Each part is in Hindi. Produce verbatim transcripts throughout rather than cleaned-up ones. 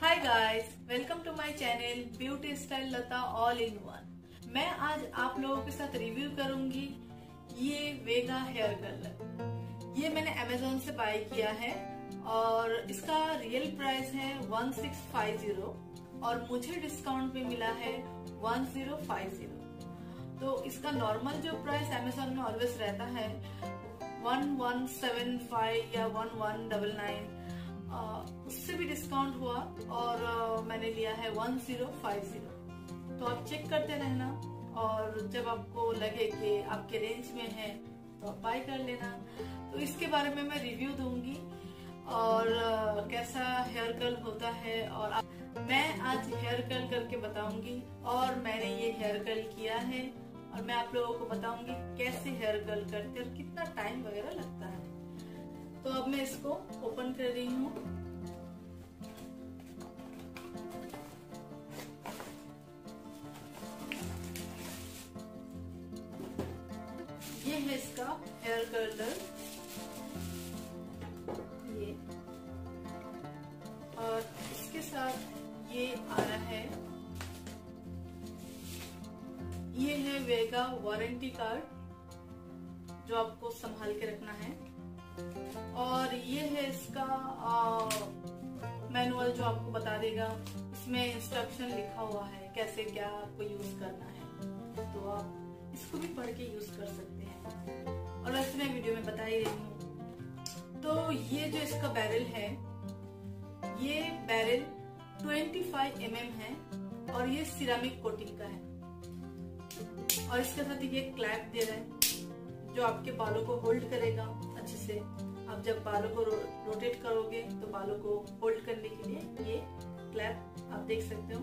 Hi guys, welcome to my channel beauty style Lata all in one. मैं आज आप लोगों के साथ रिव्यू करूंगी ये वेगा हेयर कलर। ये मैंने अमेजोन से बाय किया है और इसका रियल प्राइस है वन सिक्स फाइव जीरो और मुझे डिस्काउंट पे मिला है वन जीरो फाइव जीरो। तो इसका नॉर्मल जो प्राइस अमेजोन में ऑलवेज रहता है वन वन सेवन फाइव या वन वन डबल नाइन, उससे भी डिस्काउंट हुआ और आ, मैंने लिया है वन जीरो फाइव जीरो। तो आप चेक करते रहना और जब आपको लगे कि आपके रेंज में है तो आप बाय कर लेना। तो इसके बारे में मैं रिव्यू दूंगी और आ, कैसा हेयर कर्ल होता है और आ, मैं आज हेयर कर्ल करके बताऊंगी और मैंने ये हेयर कर्ल किया है और मैं आप लोगों को बताऊंगी कैसे हेयर कर्ल करते और कितना टाइम वगैरह लगता है। तो अब मैं इसको ओपन कर रही हूँ। ये है इसका हेयर कर्लर, ये और इसके साथ ये आ रहा है, ये है वेगा वारंटी कार्ड जो आपको संभाल के रखना है और ये है इसका मैनुअल जो आपको बता देगा। इसमें इंस्ट्रक्शन लिखा हुआ है कैसे क्या आपको यूज करना है, तो आप इसको भी पढ़ के यूज कर सकते हैं और वैसे मैं वीडियो में बता ही रही हूँ। तो ये जो इसका बैरल है, ये बैरल पच्चीस एम एम है और ये सिरामिक कोटिंग का है और इसके साथ ये क्लैप दे रहा है जो आपके बालों को होल्ड करेगा अच्छे से। आप जब बालों को रो, रोटेट करोगे तो बालों को होल्ड करने के लिए ये क्लैप आप देख सकते हो,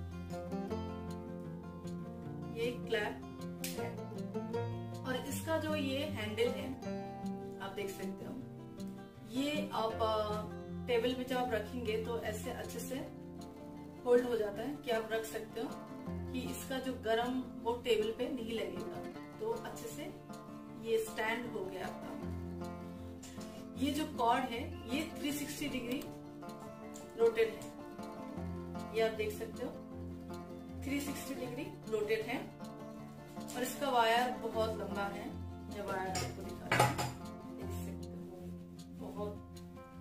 ये क्लैप है। और इसका जो ये हैंडल है आप देख सकते हो, ये आप टेबल में जब आप रखेंगे तो ऐसे अच्छे से होल्ड हो जाता है कि आप रख सकते हो कि इसका जो गरम वो टेबल पे नहीं लगेगा। तो अच्छे से ये स्टैंड हो गया आपका। ये जो कॉर्ड है ये थ्री सिक्सटी डिग्री रोटेट है, ये आप देख सकते हो थ्री सिक्सटी डिग्री रोटेट है और इसका वायर बहुत लंबा है। जब वायर आपको दिखा रहा है देख सकते हो, बहुत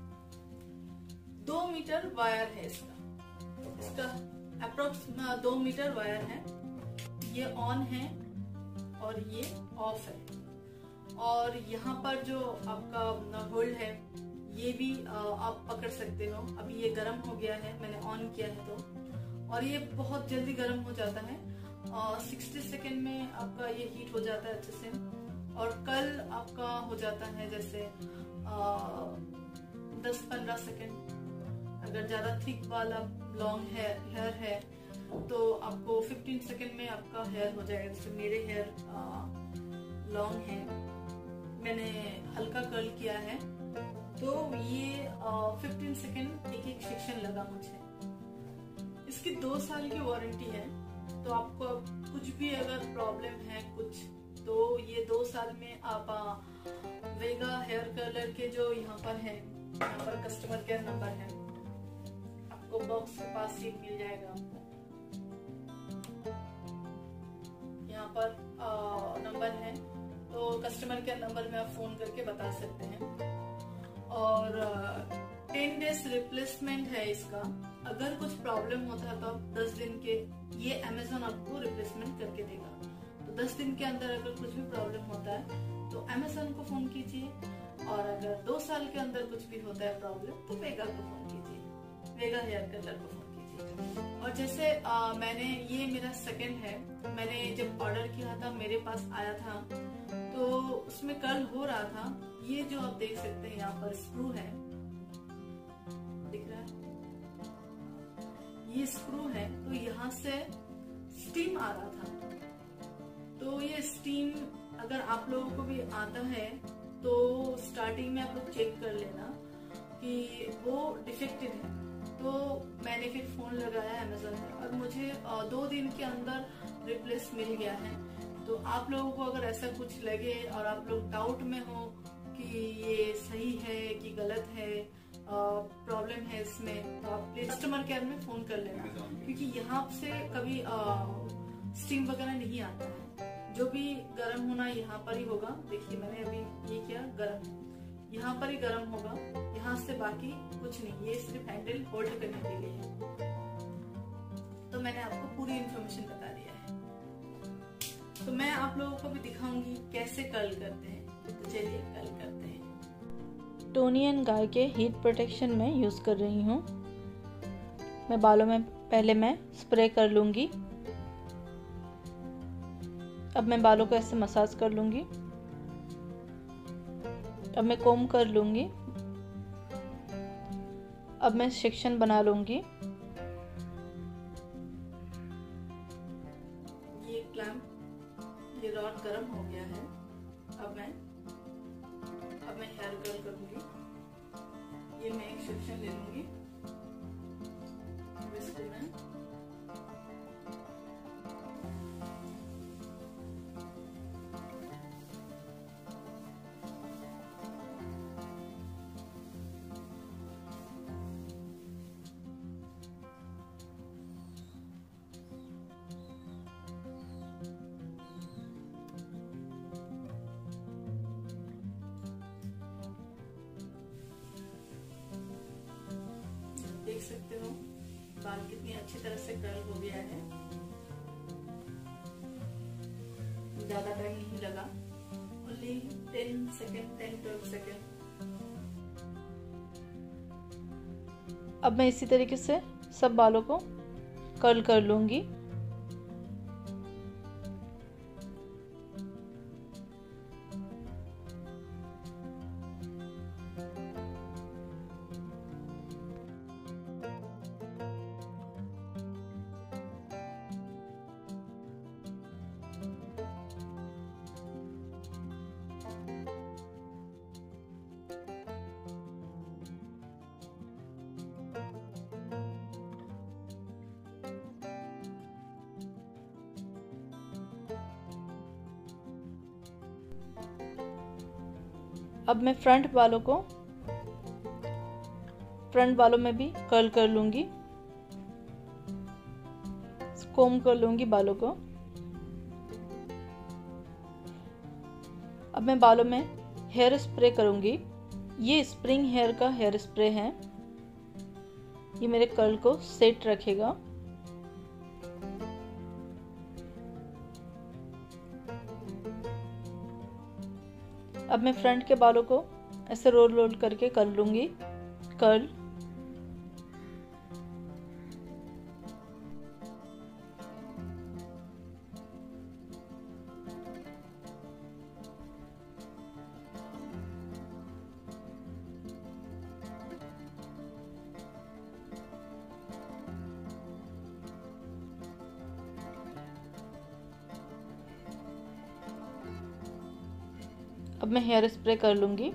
दो मीटर वायर है इसका, इसका अप्रोक्स दो मीटर वायर है। ये ऑन है और ये ऑफ है और यहाँ पर जो आपका होल्ड है ये भी आप पकड़ सकते हो। अभी ये गर्म हो गया है, मैंने ऑन किया है तो, और ये बहुत जल्दी गर्म हो जाता है और साठ सेकंड में आपका ये हीट हो जाता है अच्छे से। और कल आपका हो जाता है जैसे दस पंद्रह सेकंड। अगर ज्यादा थिक वाला लॉन्ग हेयर हेयर है तो आपको पंद्रह सेकंड में आपका हेयर हो जाएगा। जैसे मेरे हेयर लॉन्ग है, मैंने हल्का कर्ल किया है तो ये पंद्रह सेकंड एक एक सेक्शन लगा मुझे। इसकी दो साल की वारंटी है तो आपको कुछ भी अगर प्रॉब्लम है कुछ, तो ये दो साल में आप वेगा हेयर कर्लर के जो यहाँ पर है, यहाँ पर कस्टमर केयर नंबर है, आपको बॉक्स के पास ही मिल जाएगा। आपको यहाँ पर नंबर है तो कस्टमर केयर नंबर में आप फोन करके बता सकते हैं। और टेन डेज रिप्लेसमेंट है इसका। अगर कुछ प्रॉब्लम होता है तो आप दस दिन के, ये अमेजोन आपको रिप्लेसमेंट करके देगा। तो दस दिन के अंदर अगर कुछ भी प्रॉब्लम होता है तो अमेजोन को फोन कीजिए, और अगर दो साल के अंदर कुछ भी होता है प्रॉब्लम तो वेगा को फोन कीजिए, वेगा हेयर कलर को फोन कीजिए। और जैसे आ, मैंने ये मेरा सेकंड है, मैंने जब ऑर्डर किया था मेरे पास आया था तो उसमें कर्ल हो रहा था। ये जो आप देख सकते हैं यहाँ पर स्क्रू है, दिख रहा है, ये स्क्रू है। तो यहाँ से स्टीम आ रहा था, तो ये स्टीम अगर आप लोगों को भी आता है तो स्टार्टिंग में आप लोग चेक कर लेना कि वो डिफेक्टेड है। तो मैंने फिर फोन लगाया अमेजोन में और मुझे दो दिन के अंदर रिप्लेस मिल गया है। तो आप लोगों को अगर ऐसा कुछ लगे और आप लोग डाउट में हो कि ये सही है कि गलत है, प्रॉब्लम है इसमें, तो आप प्लीज कस्टमर कस्टमर केयर में फोन कर लेना, क्योंकि यहाँ से कभी स्टीम वगैरह नहीं आता है। जो भी गर्म होना यहाँ पर ही होगा। देखिए मैंने अभी ये किया, गर्म यहाँ पर ही गर्म होगा, यहाँ से बाकी कुछ नहीं। ये सिर्फ हैंडल होल्ड करने के लिए है। तो मैंने आपको पूरी इंफॉर्मेशन बता दिया है। तो मैं आप लोगों को भी दिखाऊंगी कैसे कर्ल करते हैं। तो चलिए कर्ल करते हैं। टोनी एंड गाय के हीट प्रोटेक्शन में यूज कर रही हूँ। मैं बालों में पहले मैं स्प्रे कर लूंगी। अब मैं बालों को ऐसे मसाज कर लूंगी। अब मैं कोम कर लूंगी। अब मैं सेक्शन बना लूंगी। ये क्लैंप, ये रॉड गर्म हो गया है। अब मैं अब मैं हेयर कर्ल करूंगी। ये मैं एक सेक्शन ले लूंगी। इसको मैं देख सकते हो बाल कितनी अच्छी तरह से कर्ल हो गया है। ज्यादा टाइम नहीं लगा, only ten second, ten twelve second. अब मैं इसी तरीके से सब बालों को कर्ल कर लूंगी। अब मैं फ्रंट बालों को फ्रंट बालों में भी कर्ल कर लूंगी। कोम कर लूंगी बालों को। अब मैं बालों में हेयर स्प्रे करूंगी। ये स्प्रिंग हेयर का हेयर स्प्रे है। ये मेरे कर्ल को सेट रखेगा। अब मैं फ्रंट के बालों को ऐसे रोल रोल करके कर लूंगी कर्ल। अब मैं हेयर स्प्रे कर लूंगी।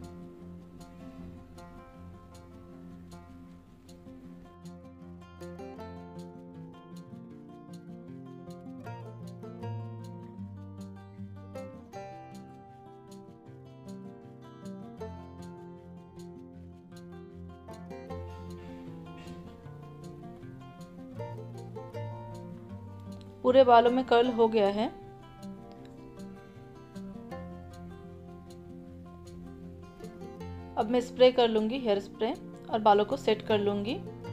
पूरे बालों में कर्ल हो गया है। अब मैं स्प्रे कर लूंगी हेयर स्प्रे और बालों को सेट कर लूंगी।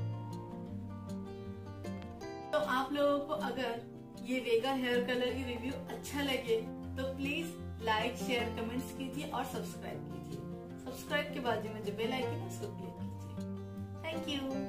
तो आप लोगों को अगर ये वेगा हेयर कलर की रिव्यू अच्छा लगे तो प्लीज लाइक, शेयर, कमेंट्स कीजिए और सब्सक्राइब कीजिए। सब्सक्राइब के बाजू में जो बेल आइकन है उसको क्लिक कीजिए। Thank you.